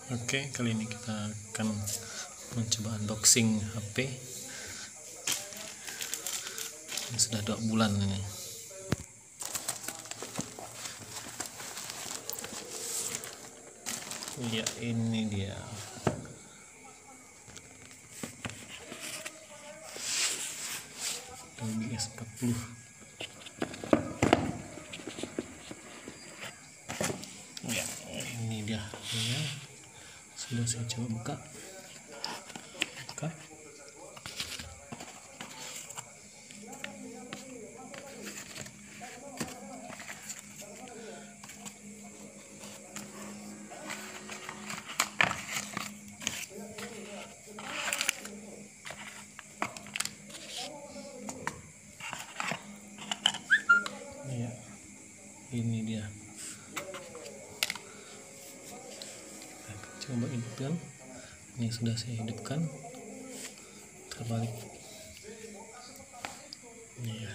Oke, kali ini kita akan mencoba unboxing HP yang sudah 2 bulan ini. Ya, ini dia. GS40. Ya, ini dia. Ya, sudah saya coba buka. Ya, ini dia. Coba hidupkan. Ini sudah saya hidupkan. Terbalik. Ya.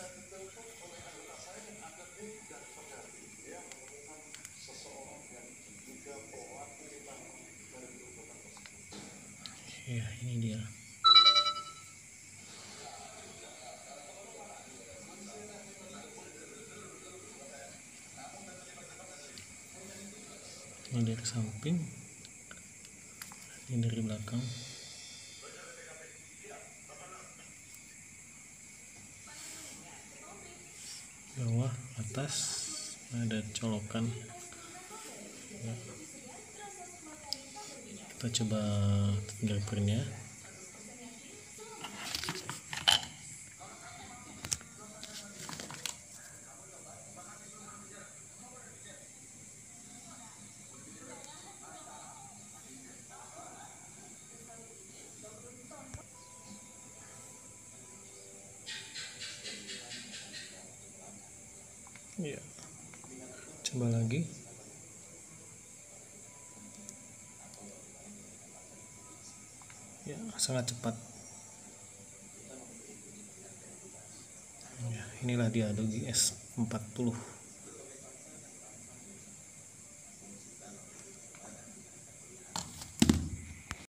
Ya, ini dia. Ini dari samping, ini dari belakang. Bawah, atas ada colokan. Ya. Kita coba fingerprintnya. Ya, coba lagi. Ya, sangat cepat. Ya, inilah dia Adobe GS40.